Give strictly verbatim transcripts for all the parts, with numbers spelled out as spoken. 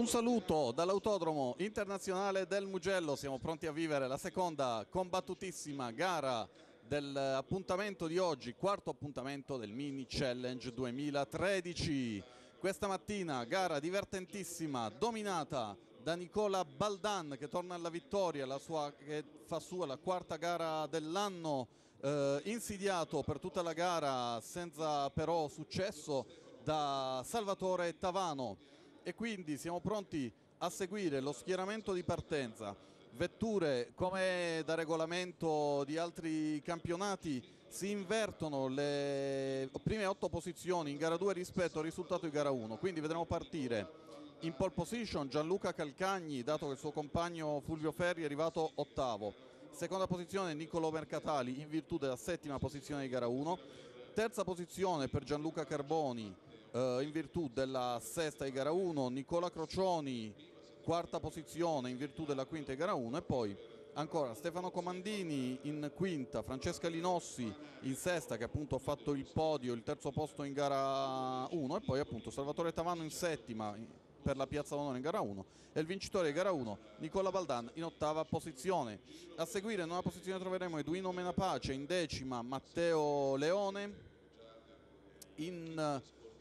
Un saluto dall'Autodromo Internazionale del Mugello, siamo pronti a vivere la seconda combattutissima gara dell'appuntamento di oggi, quarto appuntamento del Mini Challenge duemilatredici. Questa mattina gara divertentissima, dominata da Nicola Baldan che torna alla vittoria, la sua, che fa sua la quarta gara dell'anno, eh, insidiato per tutta la gara senza però successo da Salvatore Tavano. E quindi siamo pronti a seguire lo schieramento di partenza. Vetture, come da regolamento di altri campionati, si invertono le prime otto posizioni in gara due rispetto al risultato di gara uno, quindi vedremo partire in pole position Gianluca Calcagni, dato che il suo compagno Fulvio Ferri è arrivato ottavo. Seconda posizione Niccolò Mercatali in virtù della settima posizione di gara uno. Terza posizione per Gianluca Carboni Uh, in virtù della sesta di gara uno, Nicola Crocioni quarta posizione in virtù della quinta di gara uno, e poi ancora Stefano Comandini in quinta, Francesca Linossi in sesta che appunto ha fatto il podio, il terzo posto in gara uno, e poi appunto Salvatore Tavano in settima per la piazza d'onore in gara uno, e il vincitore di gara uno Nicola Baldan in ottava posizione. A seguire in una posizione troveremo Eduino Menapace, in decima Matteo Leone, in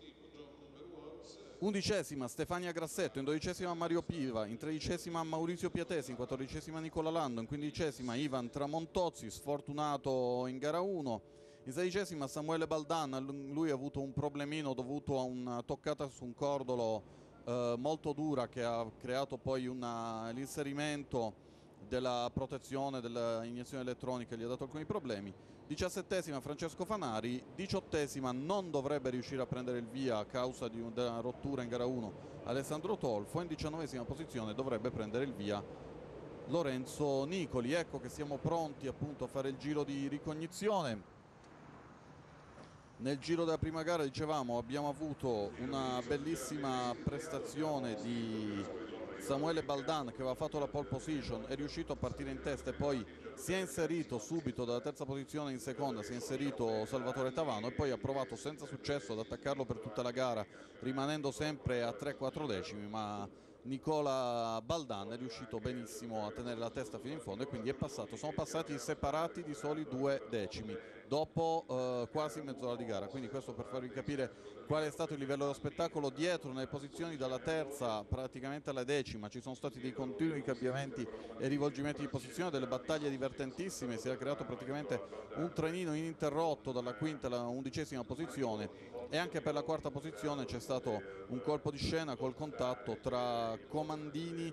undicesima Stefania Grassetto, in dodicesima Mario Piva, in tredicesima Maurizio Piatesi, in quattordicesima Nicola Lando, in quindicesima Ivan Tramontozzi, sfortunato in gara uno, in sedicesima Samuele Baldan, lui ha avuto un problemino dovuto a una toccata su un cordolo eh, molto dura che ha creato poi l'inserimento della protezione dell'iniezione elettronica, gli ha dato alcuni problemi. diciassettesima Francesco Fanari, diciottesima non dovrebbe riuscire a prendere il via a causa di una rottura in gara uno Alessandro Tolfo, in diciannovesima posizione dovrebbe prendere il via Lorenzo Nicoli. Ecco che siamo pronti appunto a fare il giro di ricognizione. Nel giro della prima gara, dicevamo, abbiamo avuto una bellissima prestazione di Samuele Baldan che aveva fatto la pole position, è riuscito a partire in testa e poi si è inserito subito dalla terza posizione in seconda, si è inserito Salvatore Tavano e poi ha provato senza successo ad attaccarlo per tutta la gara, rimanendo sempre a tre quattro decimi, ma Nicola Baldan è riuscito benissimo a tenere la testa fino in fondo e quindi è passato. Sono passati separati di soli due decimi dopo eh, quasi mezz'ora di gara, quindi questo per farvi capire qual è stato il livello dello spettacolo. Dietro nelle posizioni dalla terza praticamente alla decima ci sono stati dei continui cambiamenti e rivolgimenti di posizione, delle battaglie divertentissime, si è creato praticamente un trenino ininterrotto dalla quinta alla undicesima posizione, e anche per la quarta posizione c'è stato un colpo di scena col contatto tra Comandini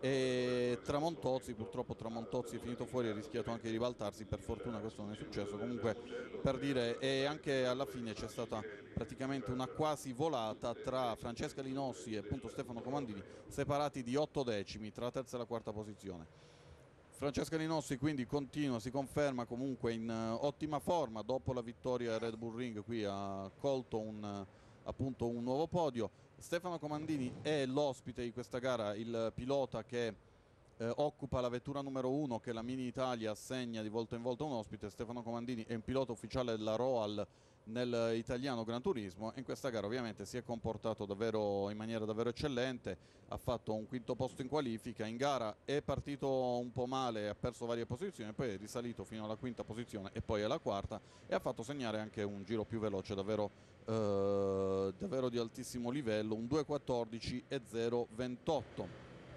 e Tramontozzi. Purtroppo Tramontozzi è finito fuori e ha rischiato anche di ribaltarsi, per fortuna questo non è successo. Comunque, per dire, e anche alla fine c'è stata praticamente una quasi volata tra Francesca Linossi e appunto Stefano Comandini, separati di otto decimi tra la terza e la quarta posizione. Francesca Linossi quindi continua, si conferma comunque in uh, ottima forma dopo la vittoria a Red Bull Ring, qui ha colto un, uh, appunto un nuovo podio. Stefano Comandini è l'ospite di questa gara, il pilota che eh, occupa la vettura numero uno che la Mini Italia assegna di volta in volta a un ospite. Stefano Comandini è un pilota ufficiale della Roal nel italiano Gran Turismo e in questa gara ovviamente si è comportato davvero in maniera davvero eccellente, ha fatto un quinto posto in qualifica, in gara è partito un po' male, ha perso varie posizioni, poi è risalito fino alla quinta posizione e poi alla quarta e ha fatto segnare anche un giro più veloce davvero, eh, davvero di altissimo livello, un due quattordici e zero ventotto,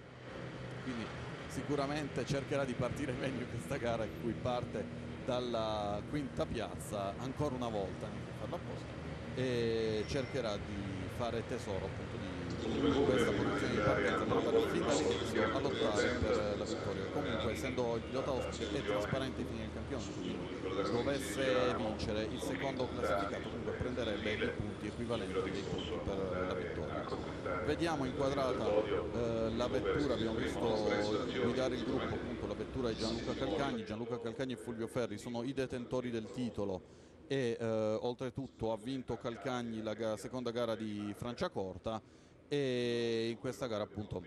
quindi sicuramente cercherà di partire meglio in questa gara in cui parte dalla quinta piazza ancora una volta, non per farla apposta, e cercherà di fare tesoro appunto di questa posizione di partenza per andare fin dall'inizio a lottare per la vittoria. Comunque, essendo il pilota ospite è trasparente ai fini del campionato, quindi dovesse vincere il secondo classificato comunque prenderebbe i punti equivalenti dei punti per la vittoria. Vediamo inquadrata eh, la vettura, abbiamo visto guidare il gruppo appunto la vettura di Gianluca Calcagni. Gianluca Calcagni e Fulvio Ferri sono i detentori del titolo e eh, oltretutto ha vinto Calcagni la ga seconda gara di Franciacorta e in questa gara appunto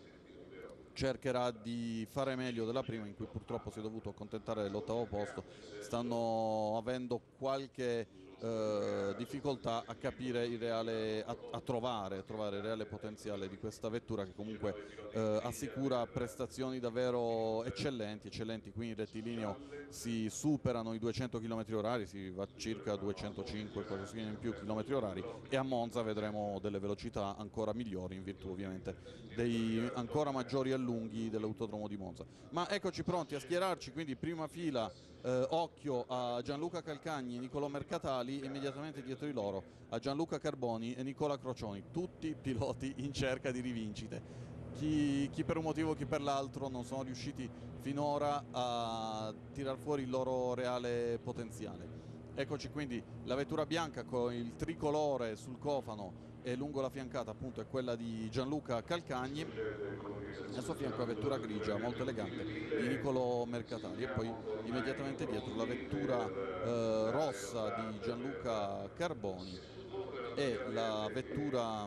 cercherà di fare meglio della prima, in cui purtroppo si è dovuto accontentare dell'ottavo posto. Stanno avendo qualche eh, difficoltà a capire il reale, a, a trovare, a trovare il reale potenziale di questa vettura, che comunque eh, assicura prestazioni davvero eccellenti, eccellenti. Qui in rettilineo si superano i duecento chilometri orari, si va circa duecentocinque, qualcosina in più chilometri orari, e a Monza vedremo delle velocità ancora migliori in virtù ovviamente dei ancora maggiori allunghi dell'autodromo di Monza. Ma eccoci pronti a schierarci, quindi prima fila, eh, occhio a Gianluca Calcagni e Nicolò Mercatali, immediatamente dietro di loro a Gianluca Carboni e Nicola Crocioni, tutti piloti in cerca di rivincite. Chi, chi per un motivo, chi per l'altro non sono riusciti finora a tirar fuori il loro reale potenziale. Eccoci quindi la vettura bianca con il tricolore sul cofano e lungo la fiancata appunto è quella di Gianluca Calcagni, e al suo fianco la vettura grigia molto elegante di Nicolò Mercatali, e poi immediatamente dietro la vettura eh, rossa di Gianluca Carboni e la vettura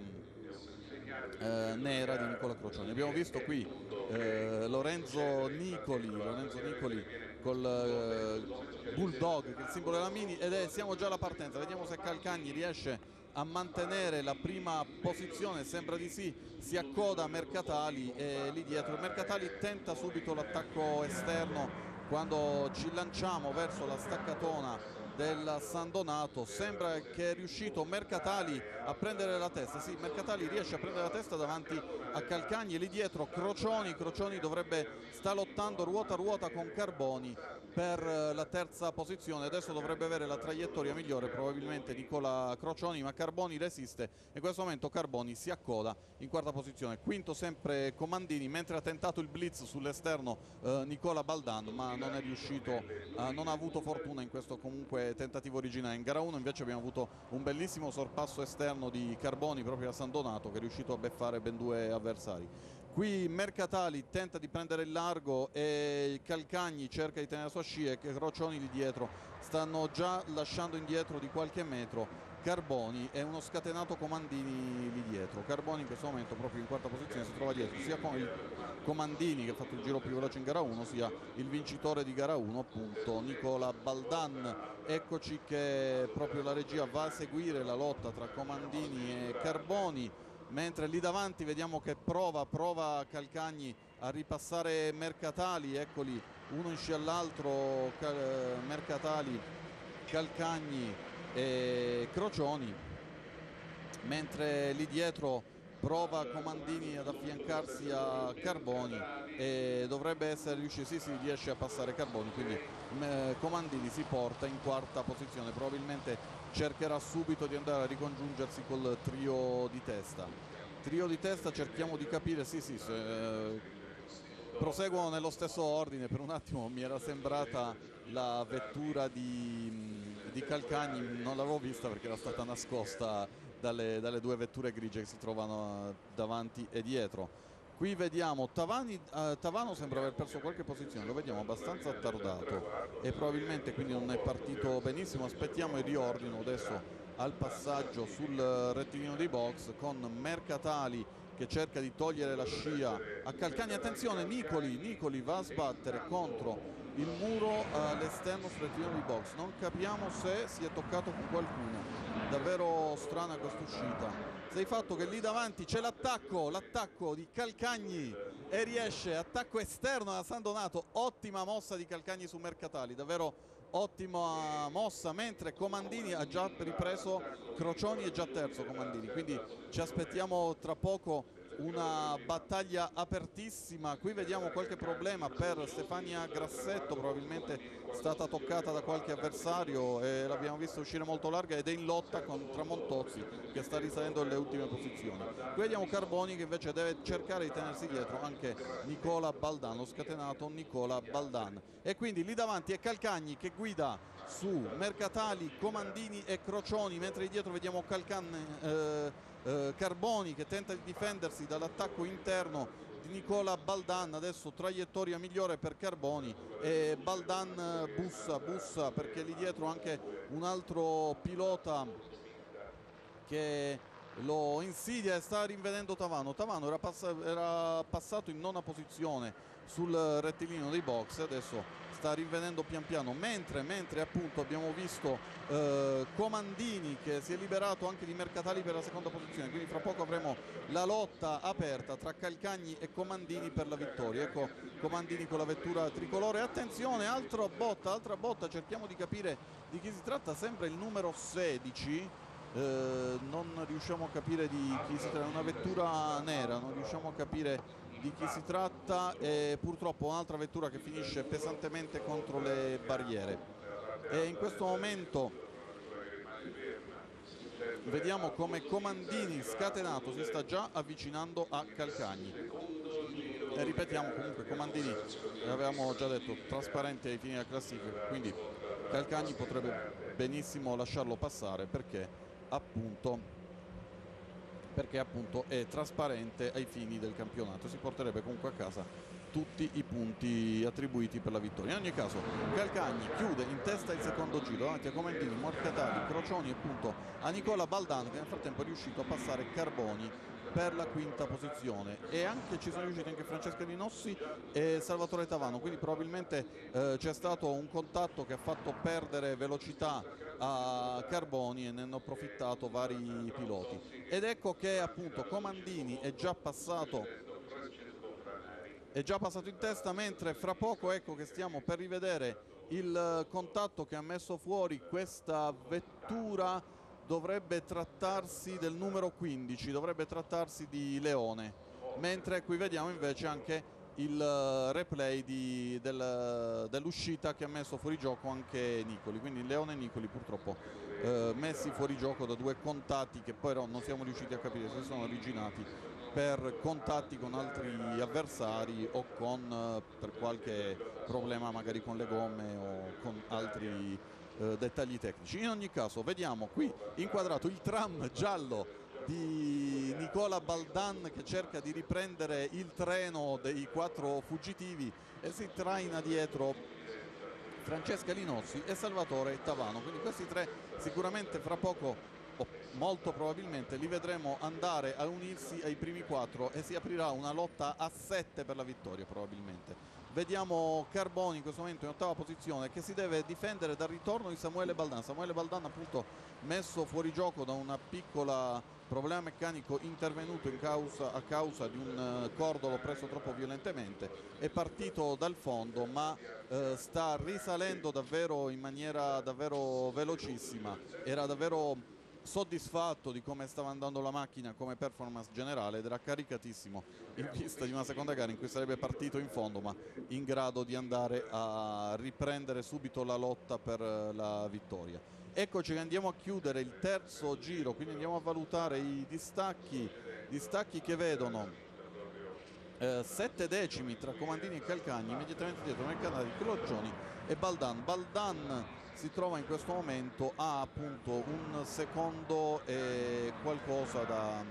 eh, nera di Nicola Crocioni. Abbiamo visto qui eh, Lorenzo Nicoli, Lorenzo Nicoli col eh, Bulldog, che è il simbolo della Mini, ed è, siamo già alla partenza. Vediamo se Calcagni riesce a mantenere la prima posizione, sembra di sì, si accoda a Mercatali e lì dietro Mercatali tenta subito l'attacco esterno quando ci lanciamo verso la staccatona del San Donato. Sembra che è riuscito Mercatali a prendere la testa, sì, Mercatali riesce a prendere la testa davanti a Calcagni, lì dietro Crocioni, Crocioni dovrebbe, sta lottando ruota a ruota con Carboni per la terza posizione. Adesso dovrebbe avere la traiettoria migliore probabilmente Nicola Crocioni, ma Carboni resiste e in questo momento Carboni si accoda in quarta posizione. Quinto sempre Comandini, mentre ha tentato il blitz sull'esterno eh, Nicola Baldan, ma non è riuscito, eh, non ha avuto fortuna in questo comunque tentativo originale. In gara uno invece abbiamo avuto un bellissimo sorpasso esterno di Carboni proprio a San Donato, che è riuscito a beffare ben due avversari. Qui Mercatali tenta di prendere il largo e Calcagni cerca di tenere la sua scia, e che Crocioni lì dietro stanno già lasciando indietro di qualche metro Carboni e uno scatenato Comandini lì dietro. Carboni in questo momento proprio in quarta posizione si trova dietro sia con il Comandini, che ha fatto il giro più veloce in gara uno, sia il vincitore di gara uno appunto Nicola Baldan. Eccoci che proprio la regia va a seguire la lotta tra Comandini e Carboni, mentre lì davanti vediamo che prova, prova Calcagni a ripassare Mercatali, eccoli uno in scia all'altro, Cal Mercatali, Calcagni e Crocioni, mentre lì dietro prova Comandini ad affiancarsi a Carboni e dovrebbe essere riuscito, sì, sì, riesce a passare Carboni, quindi eh, Comandini si porta in quarta posizione, probabilmente cercherà subito di andare a ricongiungersi col trio di testa. Trio di testa, cerchiamo di capire, sì sì, se, eh, proseguono nello stesso ordine. Per un attimo mi era sembrata la vettura di, di Calcagni, non l'avevo vista perché era stata nascosta dalle, dalle due vetture grigie che si trovano davanti e dietro. Qui vediamo Tavani, eh, Tavano sembra aver perso qualche posizione, lo vediamo abbastanza attardato e probabilmente quindi non è partito benissimo. Aspettiamo il riordino adesso al passaggio sul rettilineo dei box con Mercatali che cerca di togliere la scia a Calcagni. Attenzione, Nicoli, Nicoli va a sbattere contro il muro all'esterno sul rettilineo dei box, non capiamo se si è toccato con qualcuno, davvero strana questa uscita. Sei fatto che lì davanti c'è l'attacco, l'attacco di Calcagni e riesce, attacco esterno da San Donato, ottima mossa di Calcagni su Mercatali, davvero ottima mossa, mentre Comandini ha già ripreso, Crocioni è già terzo Comandini, quindi ci aspettiamo tra poco una battaglia apertissima. Qui vediamo qualche problema per Stefania Grassetto, probabilmente è stata toccata da qualche avversario e l'abbiamo vista uscire molto larga ed è in lotta con Tramontozzi che sta risalendo alle ultime posizioni. Qui vediamo Carboni che invece deve cercare di tenersi dietro anche Nicola Baldan, lo scatenato Nicola Baldan, e quindi lì davanti è Calcagni che guida su Mercatali, Comandini e Crocioni, mentre dietro vediamo Calcagni, eh, eh, Carboni che tenta di difendersi dall'attacco interno di Nicola Baldan. Adesso traiettoria migliore per Carboni e Baldan bussa, bussa perché lì dietro anche un altro pilota che lo insidia e sta rinvedendo Tavano. Tavano era, pass era passato in nona posizione sul rettilineo dei box, adesso sta rivenendo pian piano, mentre, mentre appunto abbiamo visto eh, Comandini che si è liberato anche di Mercatali per la seconda posizione, quindi fra poco avremo la lotta aperta tra Calcagni e Comandini per la vittoria. Ecco Comandini con la vettura tricolore, attenzione, altra botta, altra botta, cerchiamo di capire di chi si tratta, sembra il numero sedici, eh, non riusciamo a capire di chi si tratta, è una vettura nera, non riusciamo a capire di chi si tratta, e purtroppo un'altra vettura che finisce pesantemente contro le barriere. E in questo momento vediamo come Comandini scatenato si sta già avvicinando a Calcagni. E ripetiamo comunque Comandini, avevamo già detto, trasparente ai fini della classifica, quindi Calcagni potrebbe benissimo lasciarlo passare perché appunto perché appunto è trasparente ai fini del campionato, si porterebbe comunque a casa tutti i punti attribuiti per la vittoria. In ogni caso Calcagni chiude in testa il secondo giro davanti a Comandini, Mercatali, Crocioni e appunto a Nicola Baldan, che nel frattempo è riuscito a passare Carboni per la quinta posizione, e anche ci sono riusciti anche Francesca Linossi e Salvatore Tavano, quindi probabilmente eh, c'è stato un contatto che ha fatto perdere velocità a Carboni e ne hanno approfittato vari piloti. Ed ecco che appunto Comandini è già passato è già passato in testa, mentre fra poco ecco che stiamo per rivedere il contatto che ha messo fuori questa vettura. Dovrebbe trattarsi del numero quindici, dovrebbe trattarsi di Leone, mentre qui vediamo invece anche il replay di, del, dell'uscita che ha messo fuori gioco anche Nicoli, quindi Leone e Nicoli purtroppo eh, messi fuori gioco da due contatti che poi non siamo riusciti a capire se sono originati per contatti con altri avversari o con eh, per qualche problema magari con le gomme o con altri eh, dettagli tecnici. In ogni caso vediamo qui inquadrato il tram giallo di Nicola Baldan che cerca di riprendere il treno dei quattro fuggitivi e si traina dietro Francesca Linossi e Salvatore Tavano, quindi questi tre sicuramente fra poco o molto probabilmente li vedremo andare a unirsi ai primi quattro e si aprirà una lotta a sette per la vittoria probabilmente. Vediamo Carboni in questo momento in ottava posizione che si deve difendere dal ritorno di Samuele Baldan. Samuele Baldan appunto messo fuori gioco da una piccola problema meccanico intervenuto in causa, a causa di un uh, cordolo preso troppo violentemente, è partito dal fondo ma uh, sta risalendo davvero in maniera davvero velocissima, era davvero soddisfatto di come stava andando la macchina come performance generale ed era caricatissimo in vista di una seconda gara in cui sarebbe partito in fondo ma in grado di andare a riprendere subito la lotta per la vittoria. Eccoci che andiamo a chiudere il terzo giro, quindi andiamo a valutare i distacchi, distacchi che vedono eh, sette decimi tra Comandini e Calcagni, immediatamente dietro Mercatali, Crocioni e Baldan. Baldan si trova in questo momento a appunto un secondo e qualcosa da,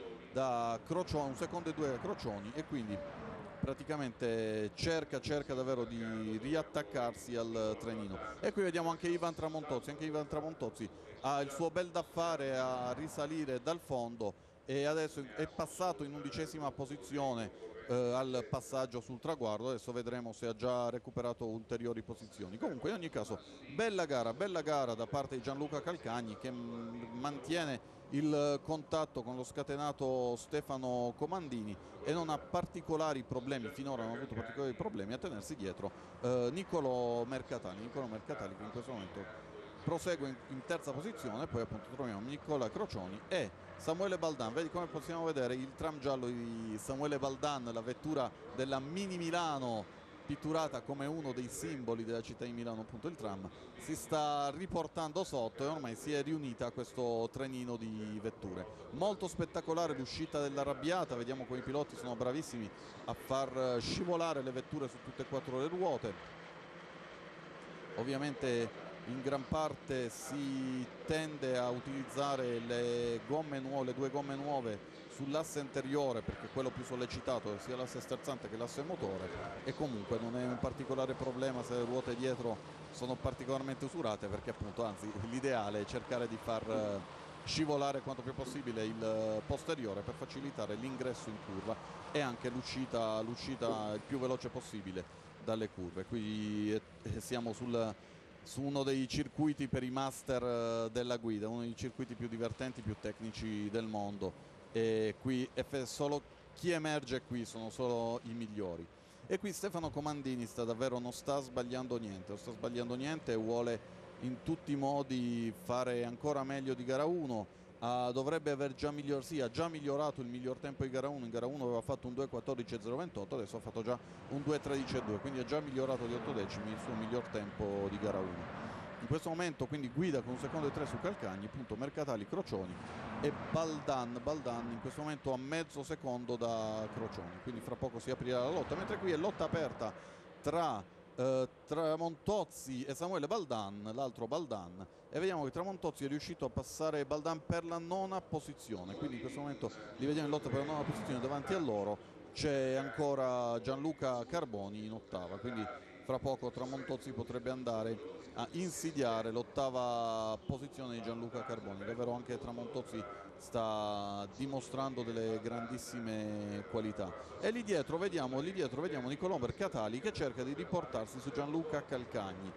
da Crocioni, un secondo e due da Crocioni, e quindi praticamente cerca, cerca davvero di riattaccarsi al trenino. E qui vediamo anche Ivan Tramontozzi, anche Ivan Tramontozzi ha il suo bel da fare a risalire dal fondo e adesso è passato in undicesima posizione eh, al passaggio sul traguardo. Adesso vedremo se ha già recuperato ulteriori posizioni. Comunque in ogni caso bella gara, bella gara da parte di Gianluca Calcagni che mantiene il contatto con lo scatenato Stefano Comandini e non ha particolari problemi, finora non ha avuto particolari problemi a tenersi dietro eh, Niccolò Mercatali, Niccolò Mercatali che in questo momento prosegue in, in terza posizione. Poi appunto troviamo Nicola Crocioni e Samuele Baldan. Vedi come possiamo vedere il tram giallo di Samuele Baldan, la vettura della Mini Milano pitturata come uno dei simboli della città di Milano, appunto il tram, si sta riportando sotto e ormai si è riunita a questo trenino di vetture. Molto spettacolare l'uscita dell'arrabbiata, vediamo come i piloti sono bravissimi a far scivolare le vetture su tutte e quattro le ruote. Ovviamente in gran parte si tende a utilizzare le gomme nuove, le due gomme nuove sull'asse anteriore perché è quello più sollecitato, sia l'asse sterzante che l'asse motore, e comunque non è un particolare problema se le ruote dietro sono particolarmente usurate, perché appunto anzi l'ideale è cercare di far scivolare quanto più possibile il posteriore per facilitare l'ingresso in curva e anche l'uscita l'uscita il più veloce possibile dalle curve. Quindi eh, siamo sul, su uno dei circuiti per i master eh, della guida, uno dei circuiti più divertenti, più tecnici del mondo, e qui è solo chi emerge qui sono solo i migliori. E qui Stefano Comandini sta davvero, non sta sbagliando niente, non sta sbagliando niente e vuole in tutti i modi fare ancora meglio di gara uno. Uh, dovrebbe aver già, miglior, sì, ha già migliorato il miglior tempo di gara uno. In gara uno aveva fatto un due quattordici e zero ventotto, adesso ha fatto già un due tredici e due, quindi ha già migliorato di otto decimi il suo miglior tempo di gara uno. In questo momento quindi guida con un secondo e tre su Calcagni, punto Mercatali, Crocioni e Baldan. Baldan in questo momento a mezzo secondo da Crocioni, quindi fra poco si aprirà la lotta, mentre qui è lotta aperta tra Uh, Tramontozzi e Samuele Baldan, l'altro Baldan, e vediamo che Tramontozzi è riuscito a passare Baldan per la nona posizione, quindi in questo momento li vediamo in lotta per la nona posizione. Davanti a loro c'è ancora Gianluca Carboni in ottava, quindi fra poco Tramontozzi potrebbe andare a insidiare l'ottava posizione di Gianluca Carboni. Davvero anche Tramontozzi sta dimostrando delle grandissime qualità. E lì dietro vediamo, lì dietro vediamo Nicolò Mercatali che cerca di riportarsi su Gianluca Calcagni,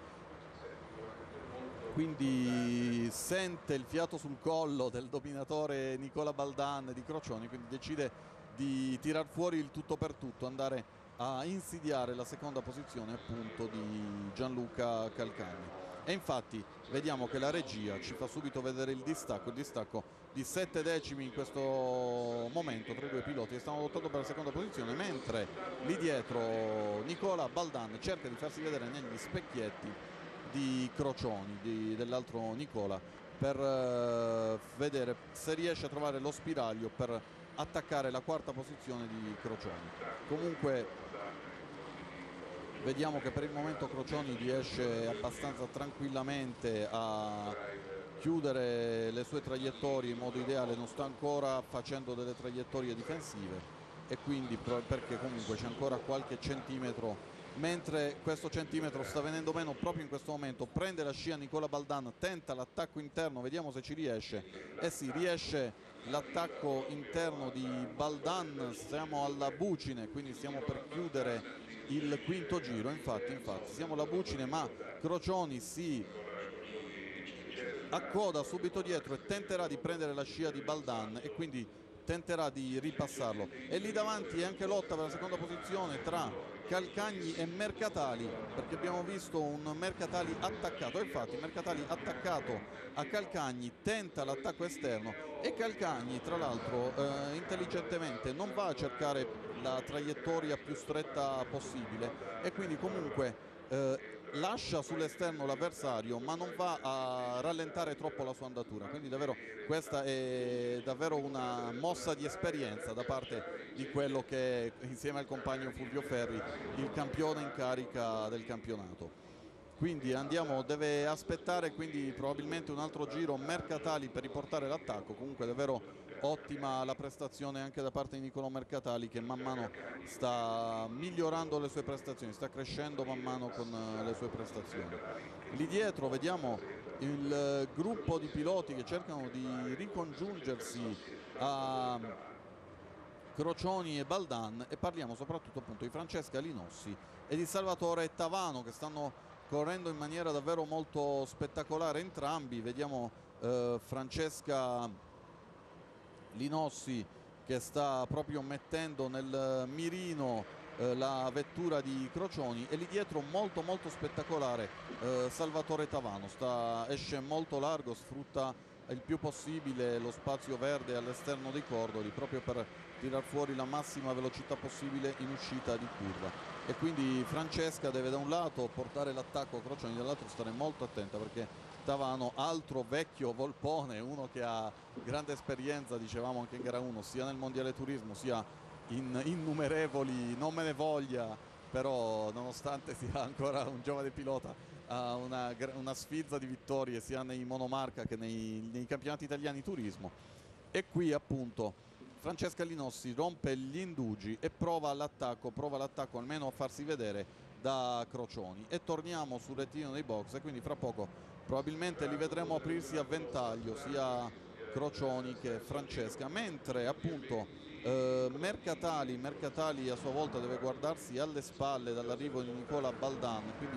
quindi sente il fiato sul collo del dominatore Nicola Baldan di Crocioni, quindi decide di tirar fuori il tutto per tutto, andare a insidiare la seconda posizione appunto di Gianluca Calcagni. E infatti vediamo che la regia ci fa subito vedere il distacco, il distacco di sette decimi in questo momento tra i due piloti che stanno lottando per la seconda posizione, mentre lì dietro Nicola Baldan cerca di farsi vedere negli specchietti di Crocioni, dell'altro Nicola, per uh, vedere se riesce a trovare lo spiraglio per attaccare la quarta posizione di Crocioni. Comunque vediamo che per il momento Crocioni riesce abbastanza tranquillamente a chiudere le sue traiettorie in modo ideale, non sta ancora facendo delle traiettorie difensive, e quindi perché comunque c'è ancora qualche centimetro, mentre questo centimetro sta venendo meno proprio in questo momento. Prende la scia Nicola Baldan, tenta l'attacco interno, vediamo se ci riesce. E eh sì, riesce l'attacco interno di Baldan, siamo alla bucine, quindi stiamo per chiudere il quinto giro. Infatti, infatti siamo alla bucine, ma Crocioni si accoda subito dietro e tenterà di prendere la scia di Baldan e quindi tenterà di ripassarlo. E lì davanti è anche lotta per la seconda posizione tra Calcagni e Mercatali, perché abbiamo visto un Mercatali attaccato, e infatti Mercatali attaccato a Calcagni tenta l'attacco esterno e Calcagni tra l'altro eh, intelligentemente non va a cercare la traiettoria più stretta possibile e quindi comunque eh, lascia sull'esterno l'avversario, ma non va a rallentare troppo la sua andatura, quindi davvero questa è davvero una mossa di esperienza da parte di quello che è, insieme al compagno Fulvio Ferri, il campione in carica del campionato. Quindi andiamo, deve aspettare quindi probabilmente un altro giro Mercatali per riportare l'attacco. Comunque davvero ottima la prestazione anche da parte di Nicolò Mercatali, che man mano sta migliorando le sue prestazioni, sta crescendo man mano con le sue prestazioni. Lì dietro vediamo il gruppo di piloti che cercano di ricongiungersi a Crocioni e Baldan, e parliamo soprattutto appunto di Francesca Linossi e di Salvatore Tavano, che stanno correndo in maniera davvero molto spettacolare entrambi. Vediamo eh, Francesca Linossi che sta proprio mettendo nel mirino eh, la vettura di Crocioni, e lì dietro molto molto spettacolare eh, Salvatore Tavano, sta, esce molto largo, sfrutta il più possibile lo spazio verde all'esterno dei cordoli proprio per tirar fuori la massima velocità possibile in uscita di curva. E quindi Francesca deve da un lato portare l'attacco a Crocioni, dall'altro stare molto attenta, perché Tavano, altro vecchio volpone, uno che ha grande esperienza, dicevamo anche in gara uno, sia nel mondiale turismo sia in innumerevoli, non me ne voglia, però nonostante sia ancora un giovane pilota ha una, una sfilza di vittorie sia nei monomarca che nei, nei campionati italiani turismo. E qui appunto Francesca Linossi rompe gli indugi e prova l'attacco, prova l'attacco almeno a farsi vedere da Crocioni. E torniamo sul rettilineo dei box, e quindi fra poco probabilmente li vedremo aprirsi a ventaglio sia Crocioni che Francesca, mentre appunto eh, Mercatali, Mercatali a sua volta deve guardarsi alle spalle dall'arrivo di Nicola Baldan, quindi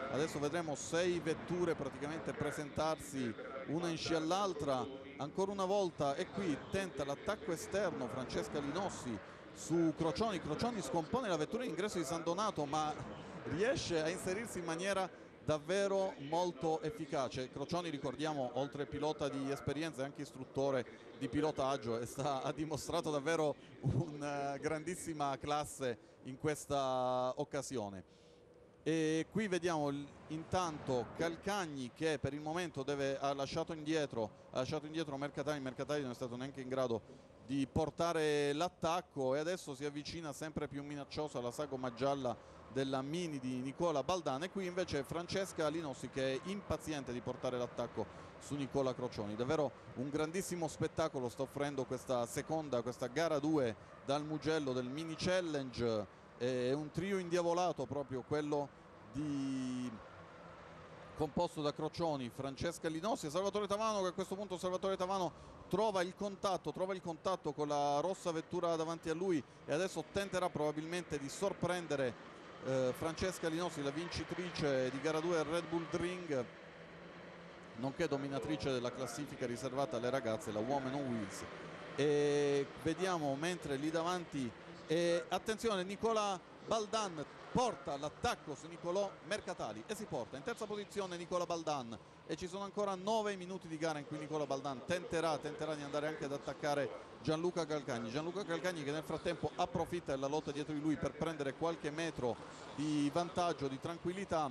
Adesso vedremo sei vetture praticamente presentarsi una in scia all'altra. Ancora una volta, e qui tenta l'attacco esterno Francesca Linossi su Crocioni. Crocioni scompone la vettura in ingresso di San Donato, ma riesce a inserirsi in maniera davvero molto efficace. Crocioni, ricordiamo, oltre pilota di esperienza è anche istruttore di pilotaggio e sta, ha dimostrato davvero una grandissima classe in questa occasione. E qui vediamo intanto Calcagni che per il momento deve, ha lasciato indietro ha lasciato indietro Mercatali. Mercatali non è stato neanche in grado di portare l'attacco e adesso si avvicina sempre più minacciosa la sagoma gialla della Mini di Nicola Baldan, e qui invece Francesca Linossi che è impaziente di portare l'attacco su Nicola Crocioni. Davvero un grandissimo spettacolo sta offrendo questa seconda, questa gara due dal Mugello del Mini Challenge. È un trio indiavolato proprio quello di... composto da Crocioni, Francesca Linossi e Salvatore Tavano, che a questo punto Salvatore Tavano trova il contatto, trova il contatto con la rossa vettura davanti a lui e adesso tenterà probabilmente di sorprendere eh, Francesca Linossi, la vincitrice di gara due Red Bull Ring, nonché dominatrice della classifica riservata alle ragazze, la Women on Wheels. E vediamo mentre lì davanti, e attenzione, Nicola Baldan porta l'attacco su Nicolò Mercatali e si porta in terza posizione Nicola Baldan, e ci sono ancora nove minuti di gara in cui Nicola Baldan tenterà, tenterà di andare anche ad attaccare Gianluca Calcagni. Gianluca Calcagni che nel frattempo approfitta della lotta dietro di lui per prendere qualche metro di vantaggio, di tranquillità,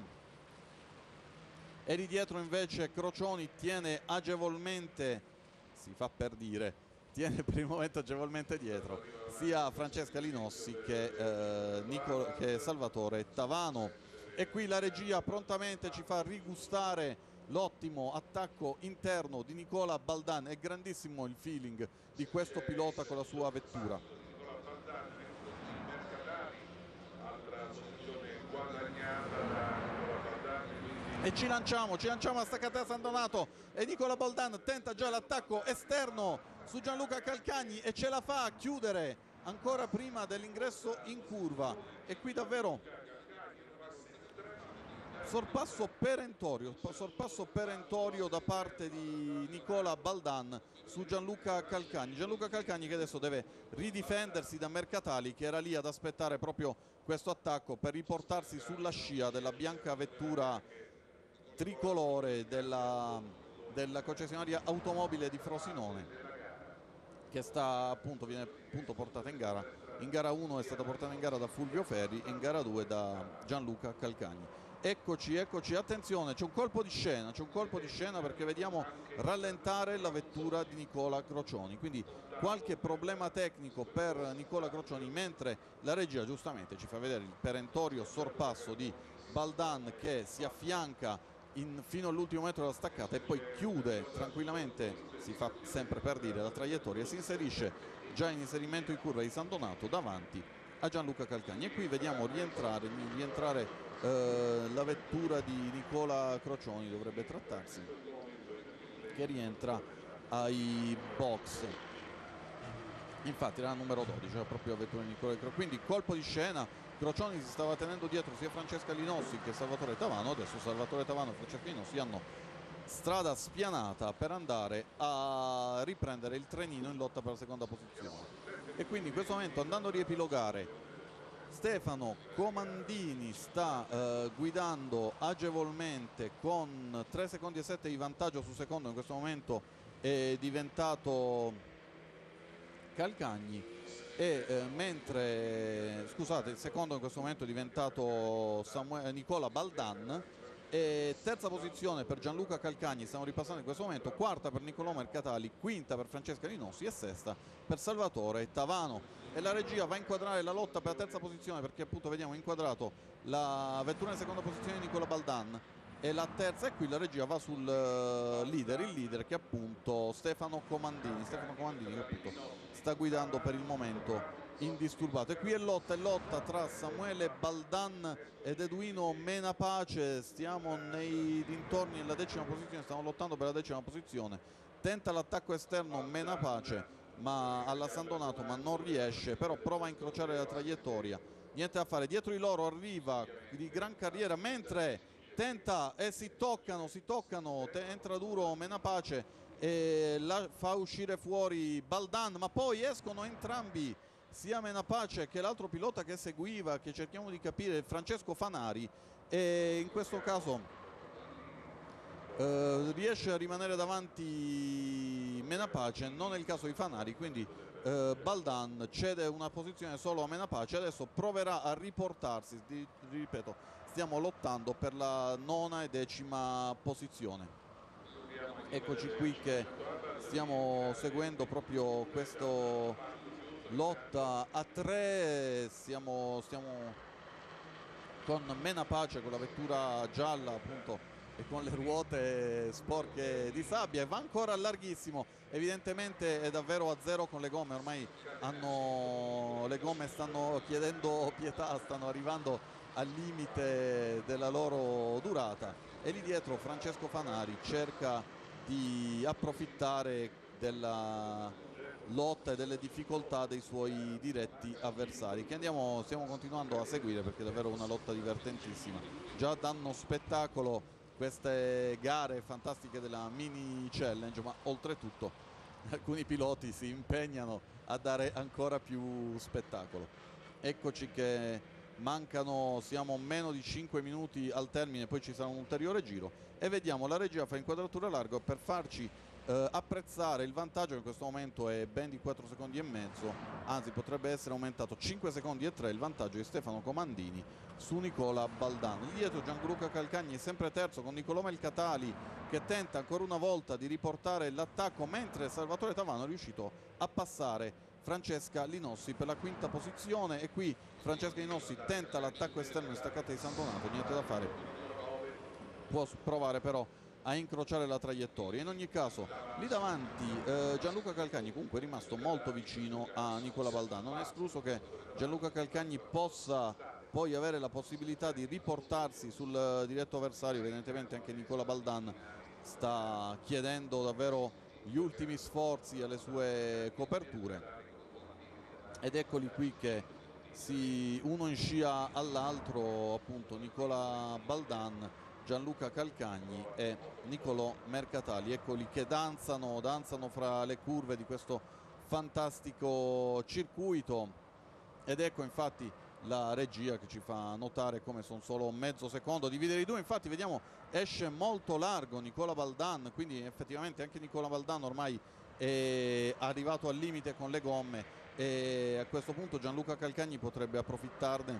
e lì dietro invece Crocioni tiene agevolmente, si fa per dire, tiene per il momento agevolmente dietro sia Francesca Linossi che, eh, Nico, che Salvatore Tavano. E qui la regia prontamente ci fa rigustare l'ottimo attacco interno di Nicola Baldan. È grandissimo il feeling di questo pilota con la sua vettura. E ci lanciamo, ci lanciamo a staccata a San Donato e Nicola Baldan tenta già l'attacco esterno su Gianluca Calcagni e ce la fa a chiudere ancora prima dell'ingresso in curva. E qui davvero sorpasso perentorio, sorpasso perentorio da parte di Nicola Baldan su Gianluca Calcagni. Gianluca Calcagni che adesso deve ridifendersi da Mercatali, che era lì ad aspettare proprio questo attacco per riportarsi sulla scia della bianca vettura tricolore della, della concessionaria automobile di Frosinone, che sta appunto, viene appunto portata in gara. In gara uno è stata portata in gara da Fulvio Ferri e in gara due da Gianluca Calcagni. Eccoci, eccoci, attenzione, c'è un colpo di scena, c'è un colpo di scena perché vediamo rallentare la vettura di Nicola Crocioni, quindi qualche problema tecnico per Nicola Crocioni, mentre la regia giustamente ci fa vedere il perentorio sorpasso di Baldan che si affianca in, fino all'ultimo metro della staccata e poi chiude tranquillamente, si fa sempre per dire, la traiettoria e si inserisce già in inserimento in curva di San Donato davanti a Gianluca Calcagni. E qui vediamo rientrare, rientrare eh, la vettura di Nicola Crocioni, dovrebbe trattarsi, che rientra ai box. Infatti era la numero dodici, era proprio la vettura di Nicola Crocioni. Quindi colpo di scena, Crocioni si stava tenendo dietro sia Francesca Linossi che Salvatore Tavano. Adesso Salvatore Tavano e Francesca Linossi hanno strada spianata per andare a riprendere il trenino in lotta per la seconda posizione. E quindi in questo momento, andando a riepilogare, Stefano Comandini sta eh, guidando agevolmente con tre secondi e sette di vantaggio su secondo. In questo momento è diventato Calcagni e eh, mentre, scusate, il secondo in questo momento è diventato Samuele, Nicola Baldan, e terza posizione per Gianluca Calcagni, stiamo ripassando in questo momento, quarta per Nicolò Mercatali, quinta per Francesca Linossi e sesta per Salvatore Tavano. E la regia va a inquadrare la lotta per la terza posizione, perché appunto vediamo inquadrato la vettura in seconda posizione di Nicola Baldan e la terza, e qui la regia va sul leader, il leader che è appunto Stefano Comandini, Stefano Comandini che appunto sta guidando per il momento indisturbato. E qui è lotta, è lotta tra Samuele Baldan ed Edwino Menapace, stiamo nei dintorni della decima posizione, stiamo lottando per la decima posizione. Tenta l'attacco esterno Menapace ma alla San Donato, ma non riesce, però prova a incrociare la traiettoria, niente da fare. Dietro di loro arriva di gran carriera, mentre tenta e si toccano, si toccano, entra duro Menapace e la fa uscire fuori Baldan, ma poi escono entrambi, sia Menapace che l'altro pilota che seguiva, che cerchiamo di capire, Francesco Fanari, e in questo caso eh, riesce a rimanere davanti Menapace, non è il caso di Fanari, quindi eh, Baldan cede una posizione solo a Menapace, adesso proverà a riportarsi, di, ripeto, stiamo lottando per la nona e decima posizione. Eccoci qui che stiamo seguendo proprio questa lotta a tre, stiamo, stiamo con Menapace con la vettura gialla appunto e con le ruote sporche di sabbia, e va ancora larghissimo, evidentemente è davvero a zero con le gomme, ormai hanno, le gomme stanno chiedendo pietà, stanno arrivando al limite della loro durata, e lì dietro Francesco Fanari cerca di approfittare della lotta e delle difficoltà dei suoi diretti avversari, che andiamo, stiamo continuando a seguire perché è davvero una lotta divertentissima. Già danno spettacolo queste gare fantastiche della mini challenge, ma oltretutto alcuni piloti si impegnano a dare ancora più spettacolo. Eccoci che mancano, siamo meno di cinque minuti al termine, poi ci sarà un ulteriore giro e vediamo la regia fa inquadratura largo per farci eh, apprezzare il vantaggio, che in questo momento è ben di quattro secondi e mezzo, anzi potrebbe essere aumentato cinque secondi e tre, il vantaggio di Stefano Comandini su Nicola Baldan. Dietro Gianluca Calcagni è sempre terzo con Niccolò Melcatali che tenta ancora una volta di riportare l'attacco, mentre Salvatore Tavano è riuscito a passare Francesca Linossi per la quinta posizione, e qui Francesca Linossi tenta l'attacco esterno in staccata di San Donato, niente da fare, può provare però a incrociare la traiettoria. In ogni caso lì davanti eh, Gianluca Calcagni comunque è rimasto molto vicino a Nicola Baldan, non è escluso che Gianluca Calcagni possa poi avere la possibilità di riportarsi sul diretto avversario. Evidentemente anche Nicola Baldan sta chiedendo davvero gli ultimi sforzi alle sue coperture, ed eccoli qui che si uno in scia all'altro, appunto Nicola Baldan, Gianluca Calcagni e Niccolò Mercatali, eccoli che danzano, danzano fra le curve di questo fantastico circuito, ed ecco infatti la regia che ci fa notare come sono solo mezzo secondo a dividere i due. Infatti vediamo esce molto largo Nicola Baldan, quindi effettivamente anche Nicola Baldan ormai è arrivato al limite con le gomme, e a questo punto Gianluca Calcagni potrebbe approfittarne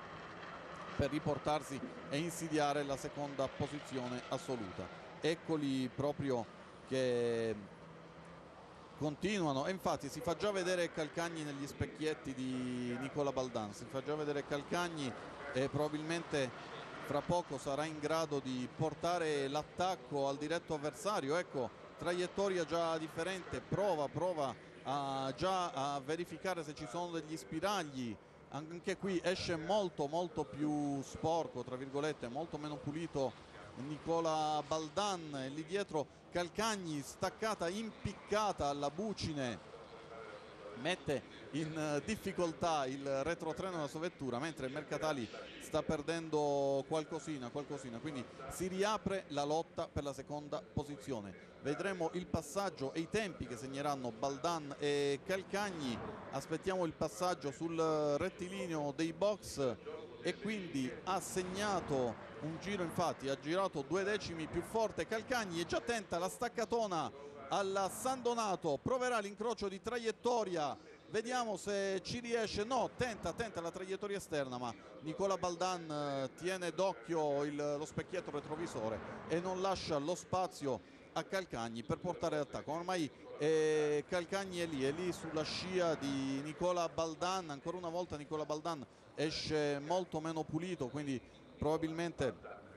per riportarsi e insidiare la seconda posizione assoluta. Eccoli proprio che continuano, e infatti si fa già vedere Calcagni negli specchietti di Nicola Baldan, si fa già vedere Calcagni e probabilmente fra poco sarà in grado di portare l'attacco al diretto avversario. Ecco, traiettoria già differente, prova, prova a già a verificare se ci sono degli spiragli, anche qui esce molto molto più sporco, tra virgolette, molto meno pulito Nicola Baldan, e lì dietro Calcagni, staccata impiccata alla bucine, mette in difficoltà il retrotreno della sua vettura, mentre Mercatali sta perdendo qualcosina, qualcosina, quindi si riapre la lotta per la seconda posizione. Vedremo il passaggio e i tempi che segneranno Baldan e Calcagni. Aspettiamo il passaggio sul rettilineo dei box, e quindi ha segnato un giro, infatti ha girato due decimi più forte Calcagni, e già tenta la staccatona alla San Donato, proverà l'incrocio di traiettoria, vediamo se ci riesce. No, tenta, tenta la traiettoria esterna, ma Nicola Baldan eh, tiene d'occhio lo specchietto retrovisore e non lascia lo spazio a Calcagni per portare l'attacco. Ormai eh, Calcagni è lì, è lì sulla scia di Nicola Baldan. Ancora una volta Nicola Baldan esce molto meno pulito, quindi probabilmente,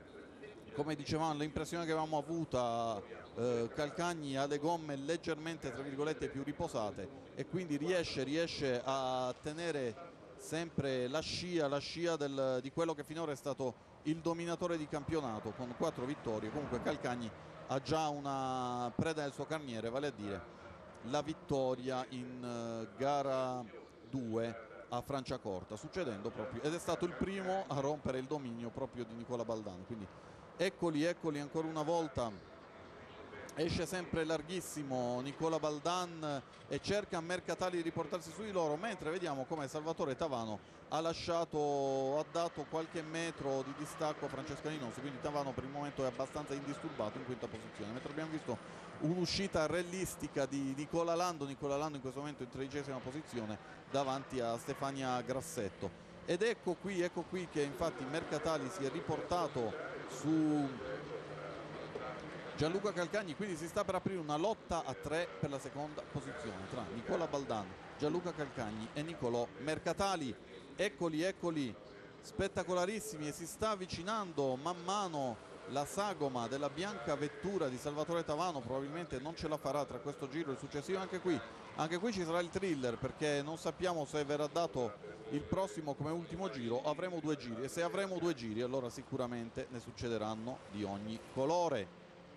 come dicevamo, l'impressione che avevamo avuta, eh, Calcagni ha le gomme leggermente tra virgolette più riposate, e quindi riesce, riesce a tenere sempre la scia, la scia del, di quello che finora è stato il dominatore di campionato con quattro vittorie. Comunque Calcagni ha già una preda del suo carniere, vale a dire la vittoria in uh, gara due a Franciacorta, succedendo proprio, ed è stato il primo a rompere il dominio proprio di Nicola Baldan, quindi Eccoli, eccoli ancora una volta, esce sempre larghissimo Nicola Baldan e cerca Mercatali di riportarsi su di loro, mentre vediamo come Salvatore Tavano ha lasciato, ha dato qualche metro di distacco a Francesco Ninosi, quindi Tavano per il momento è abbastanza indisturbato in quinta posizione, mentre abbiamo visto un'uscita realistica di Nicola Lando, Nicola Lando in questo momento in tredicesima posizione davanti a Stefania Grassetto. Ed ecco qui, ecco qui che infatti Mercatali si è riportato su Gianluca Calcagni, quindi si sta per aprire una lotta a tre per la seconda posizione tra Nicola Baldan, Gianluca Calcagni e Nicolò Mercatali. Eccoli, eccoli, spettacolarissimi, e si sta avvicinando man mano la sagoma della bianca vettura di Salvatore Tavano. Probabilmente non ce la farà tra questo giro e il successivo. Anche qui, anche qui ci sarà il thriller, perché non sappiamo se verrà dato il prossimo come ultimo giro. Avremo due giri, e se avremo due giri allora sicuramente ne succederanno di ogni colore.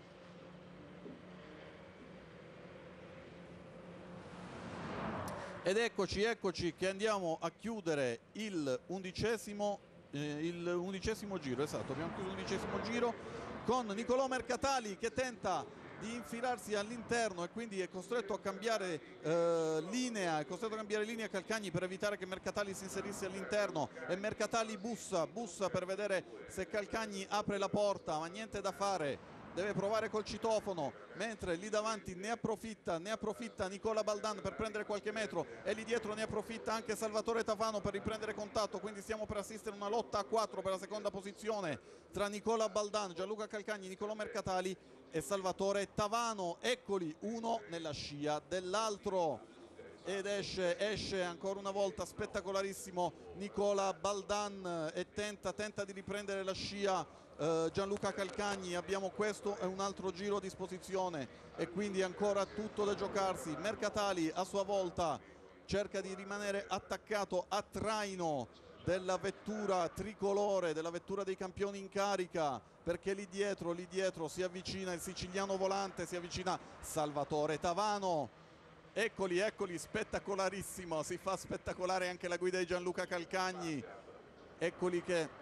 Ed eccoci, eccoci che andiamo a chiudere il undicesimo, eh, il undicesimo giro, esatto, abbiamo chiuso l'undicesimo giro con Nicolò Mercatali che tenta di infilarsi all'interno e quindi è costretto a cambiare eh, linea, è costretto a cambiare linea Calcagni per evitare che Mercatali si inserisse all'interno, e Mercatali bussa, bussa per vedere se Calcagni apre la porta, ma niente da fare. Deve provare col citofono, mentre lì davanti ne approfitta, ne approfitta Nicola Baldan per prendere qualche metro, e lì dietro ne approfitta anche Salvatore Tavano per riprendere contatto, quindi stiamo per assistere a una lotta a quattro per la seconda posizione tra Nicola Baldan, Gianluca Calcagni, Nicolò Mercatali e Salvatore Tavano. Eccoli, uno nella scia dell'altro. Ed esce, esce ancora una volta spettacolarissimo Nicola Baldan e tenta, tenta di riprendere la scia Uh, Gianluca Calcagni. Abbiamo questo e un altro giro a disposizione e quindi ancora tutto da giocarsi. Mercatali a sua volta cerca di rimanere attaccato a traino della vettura tricolore, della vettura dei campioni in carica, perché lì dietro, lì dietro si avvicina il siciliano volante, si avvicina Salvatore Tavano. Eccoli, eccoli, spettacolarissimo, si fa spettacolare anche la guida di Gianluca Calcagni. Eccoli che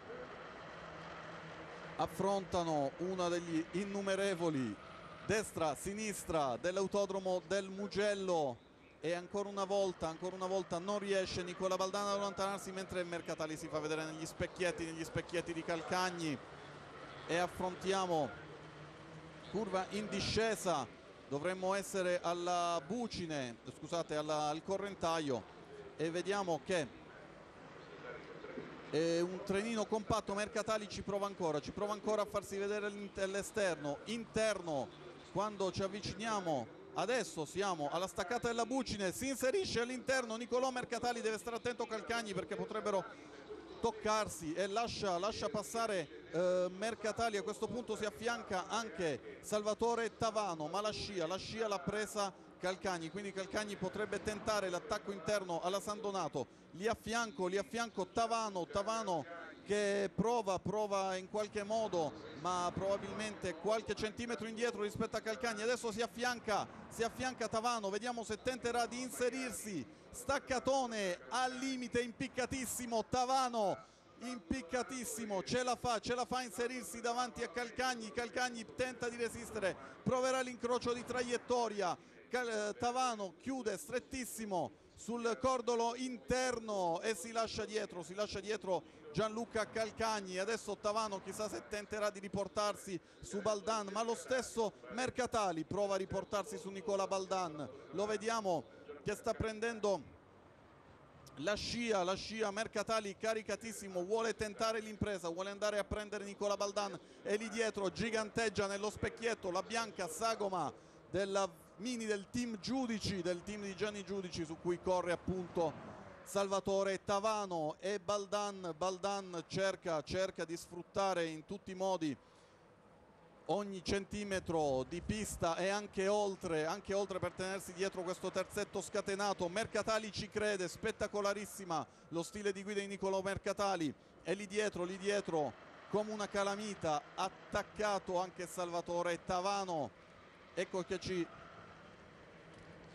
affrontano uno degli innumerevoli destra-sinistra dell'autodromo del Mugello, e ancora una volta, ancora una volta non riesce Nicola Baldan ad allontanarsi, mentre Mercatali si fa vedere negli specchietti, negli specchietti di Calcagni. E affrontiamo curva in discesa, dovremmo essere alla Bucine, scusate, alla, al Correntaio, e vediamo che è un trenino compatto. Mercatali ci prova ancora, ci prova ancora a farsi vedere all'esterno, interno, quando ci avviciniamo. Adesso siamo alla staccata della Bucine, si inserisce all'interno Nicolò Mercatali, deve stare attento Calcagni perché potrebbero toccarsi, e lascia, lascia passare eh, Mercatali. A questo punto si affianca anche Salvatore Tavano, ma la scia, la scia l'ha presa Calcagni, quindi Calcagni potrebbe tentare l'attacco interno alla San Donato. Lì a fianco, lì a fianco Tavano, Tavano che prova, prova in qualche modo, ma probabilmente qualche centimetro indietro rispetto a Calcagni. Adesso si affianca, si affianca Tavano, vediamo se tenterà di inserirsi. Staccatone al limite, impiccatissimo Tavano, impiccatissimo, ce la fa, ce la fa a inserirsi davanti a Calcagni. Calcagni tenta di resistere, proverà l'incrocio di traiettoria. Cal Tavano chiude strettissimo sul cordolo interno e si lascia dietro, si lascia dietro Gianluca Calcagni. Adesso Tavano chissà se tenterà di riportarsi su Baldan, ma lo stesso Mercatali prova a riportarsi su Nicola Baldan. Lo vediamo che sta prendendo la scia, la scia. Mercatali caricatissimo, vuole tentare l'impresa, vuole andare a prendere Nicola Baldan, e lì dietro giganteggia nello specchietto la bianca sagoma della Mini del team Giudici, del team di Gianni Giudici, su cui corre appunto Salvatore Tavano. E Baldan, Baldan cerca, cerca di sfruttare in tutti i modi ogni centimetro di pista e anche oltre, anche oltre per tenersi dietro questo terzetto scatenato. Mercatali ci crede, spettacolarissima lo stile di guida di Nicolò Mercatali, e lì dietro, lì dietro come una calamita attaccato anche Salvatore Tavano. Ecco che ci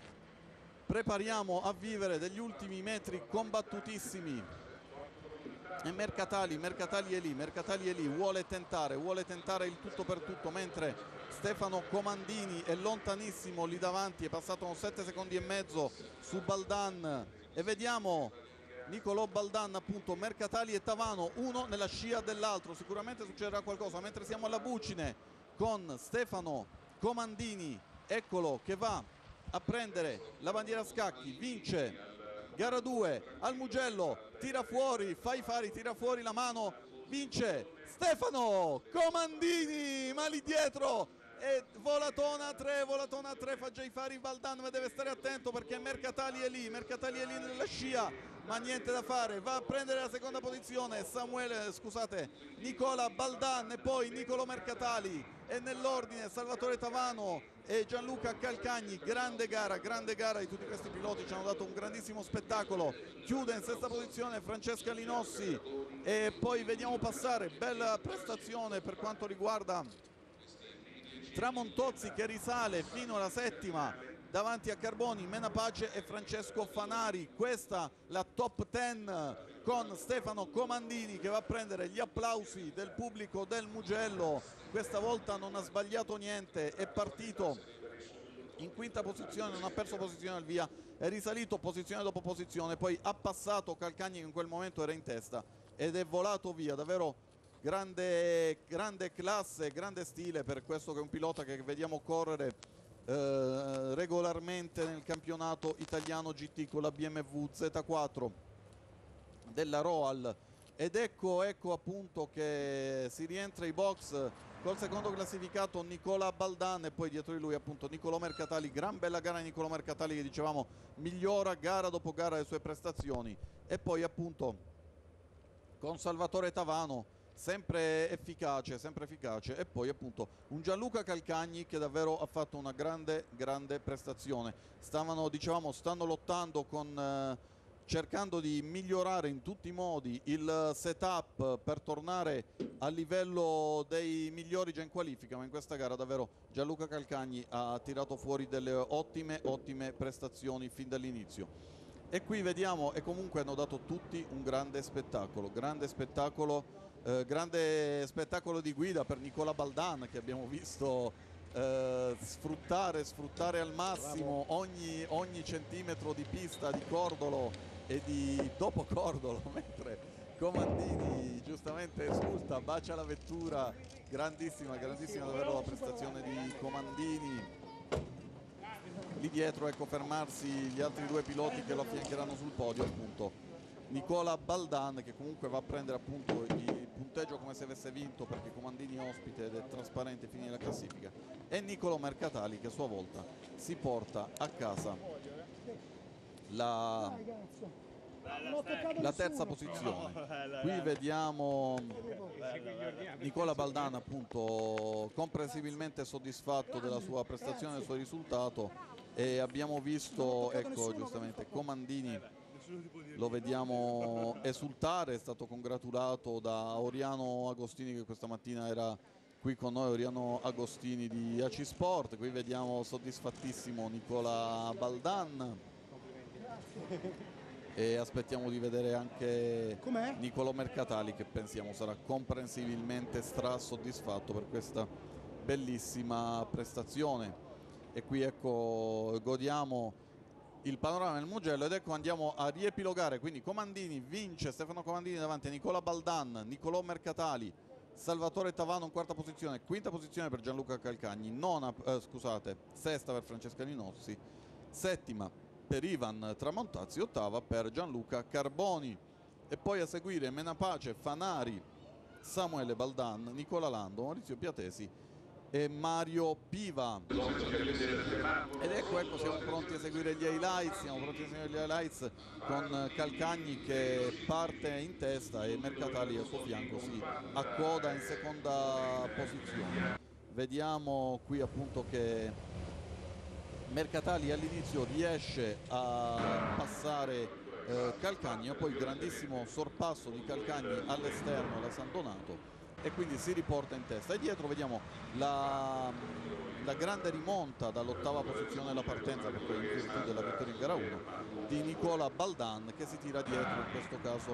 prepariamo a vivere degli ultimi metri combattutissimi e Mercatali, Mercatali è lì, Mercatali è lì, vuole tentare, vuole tentare il tutto per tutto, mentre Stefano Comandini è lontanissimo lì davanti, è passato con sette secondi e mezzo su Baldan, e vediamo Nicolò Baldan, appunto, Mercatali e Tavano, uno nella scia dell'altro, sicuramente succederà qualcosa, mentre siamo alla Bucine con Stefano Comandini, eccolo che va a prendere la bandiera a scacchi, vince gara due al Mugello, tira fuori, fai fari, tira fuori la mano, vince Stefano Comandini, ma lì dietro e volatona a tre, volatona a tre, fa già i fari Baldan, ma deve stare attento perché Mercatali è lì, Mercatali è lì nella scia, ma niente da fare, va a prendere la seconda posizione Samuele, scusate, Nicola Baldan e poi Nicolò Mercatali, e nell'ordine Salvatore Tavano e Gianluca Calcagni. Grande gara, grande gara di tutti questi piloti, ci hanno dato un grandissimo spettacolo. Chiude in sesta posizione Francesca Linossi, e poi vediamo passare, bella prestazione per quanto riguarda Tramontozzi, che risale fino alla settima davanti a Carboni, Menapace e Francesco Fanari. Questa la top dieci con Stefano Comandini che va a prendere gli applausi del pubblico del Mugello. Questa volta non ha sbagliato niente, è partito in quinta posizione, non ha perso posizione al via, è risalito posizione dopo posizione, poi ha passato Calcagni che in quel momento era in testa ed è volato via. Davvero grande, grande classe, grande stile per questo che è un pilota che vediamo correre eh, regolarmente nel campionato italiano G T con la B M W Z quattro della Roal. Ed ecco, ecco appunto che si rientra ai box col secondo classificato Nicola Baldan, e poi dietro di lui appunto Nicolò Mercatali. Gran bella gara di Nicolò Mercatali, che dicevamo migliora gara dopo gara le sue prestazioni, e poi appunto con Salvatore Tavano sempre efficace, sempre efficace, e poi appunto un Gianluca Calcagni che davvero ha fatto una grande grande prestazione. Stavano, dicevamo, stanno lottando con eh, cercando di migliorare in tutti i modi il setup per tornare a livello dei migliori già in qualifica, ma in questa gara davvero Gianluca Calcagni ha tirato fuori delle ottime ottime prestazioni fin dall'inizio. E qui vediamo, e comunque hanno dato tutti un grande spettacolo, grande spettacolo, eh, grande spettacolo di guida per Nicola Baldan, che abbiamo visto eh, sfruttare, sfruttare al massimo ogni, ogni centimetro di pista, di cordolo e di dopo cordolo, mentre Comandini giustamente esulta, bacia la vettura. Grandissima, grandissima davvero la prestazione di Comandini. Lì dietro, ecco, fermarsi gli altri due piloti che lo affiancheranno sul podio, appunto Nicola Baldan, che comunque va a prendere appunto il punteggio come se avesse vinto, perché Comandini è ospite ed è trasparente ai fini della classifica, e Nicolò Mercatali che a sua volta si porta a casa la, la terza posizione. Qui vediamo Nicola Baldan appunto comprensibilmente soddisfatto della sua prestazione, del suo risultato, e abbiamo visto, ecco, giustamente Comandini lo vediamo esultare, è stato congratulato da Oriano Agostini, che questa mattina era qui con noi, Oriano Agostini di A C Sport. Qui vediamo soddisfattissimo Nicola Baldan, e aspettiamo di vedere anche Nicolò Mercatali, che pensiamo sarà comprensibilmente strasoddisfatto per questa bellissima prestazione. E qui, ecco, godiamo il panorama del Mugello, ed ecco andiamo a riepilogare. Quindi Comandini vince, Stefano Comandini davanti a Nicola Baldan, Nicolò Mercatali, Salvatore Tavano in quarta posizione, quinta posizione per Gianluca Calcagni, nona, eh, scusate, sesta per Francesca Linossi, settima per Ivan Tramontazzi, ottava per Gianluca Carboni. E poi a seguire Menapace, Fanari, Samuele Baldan, Nicola Lando, Maurizio Piatesi e Mario Piva. Ed ecco, ecco, siamo pronti a seguire gli highlights, siamo pronti a seguire gli highlights con Calcagni che parte in testa e Mercatali al suo fianco si accoda in seconda posizione. Vediamo qui appunto che Mercatali all'inizio riesce a passare eh, Calcagni, e poi il grandissimo sorpasso di Calcagni all'esterno da San Donato, e quindi si riporta in testa. E dietro vediamo la, la grande rimonta dall'ottava posizione alla partenza, perché in virtù della vittoria in gara uno, di Nicola Baldan, che si tira dietro in questo caso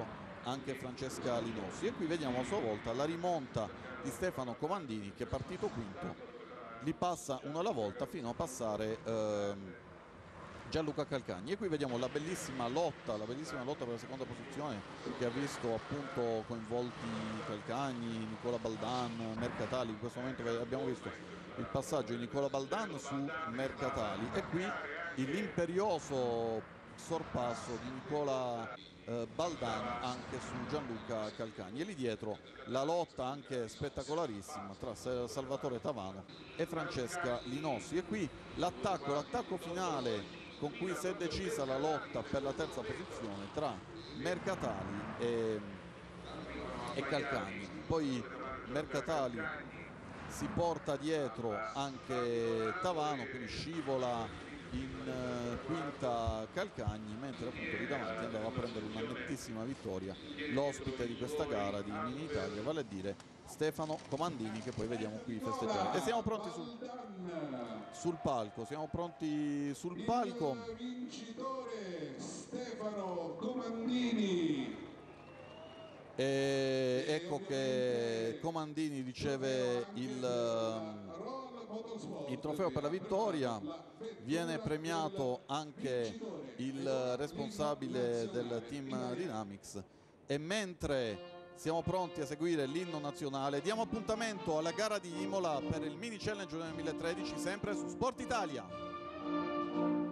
anche Francesca Linossi. E qui vediamo a sua volta la rimonta di Stefano Comandini, che è partito quinto, li passa uno alla volta fino a passare ehm, Gianluca Calcagni. E qui vediamo la bellissima lotta, la bellissima lotta per la seconda posizione, che ha visto appunto coinvolti Calcagni, Nicola Baldan, Mercatali. In questo momento abbiamo visto il passaggio di Nicola Baldan su Mercatali e qui l'imperioso sorpasso di Nicola eh, Baldan anche su Gianluca Calcagni. E lì dietro la lotta anche spettacolarissima tra Salvatore Tavano e Francesca Linossi. E qui l'attacco, l'attacco finale con cui si è decisa la lotta per la terza posizione tra Mercatali e, e Calcagni. Poi Mercatali si porta dietro anche Tavano, quindi scivola in uh, quinta Calcagni, mentre appunto lì davanti andava a prendere una nettissima vittoria l'ospite di questa gara di Mini Italia, vale a dire Stefano Comandini, che poi vediamo qui festeggiare. E siamo pronti sul, sul palco, siamo pronti sul palco. Il vincitore Stefano Comandini. E ecco che Comandini riceve il, il trofeo per la vittoria. Viene premiato anche il responsabile del team Dynamics. E mentre siamo pronti a seguire l'inno nazionale, diamo appuntamento alla gara di Imola per il Mini Challenge duemilatredici, sempre su Sport Italia.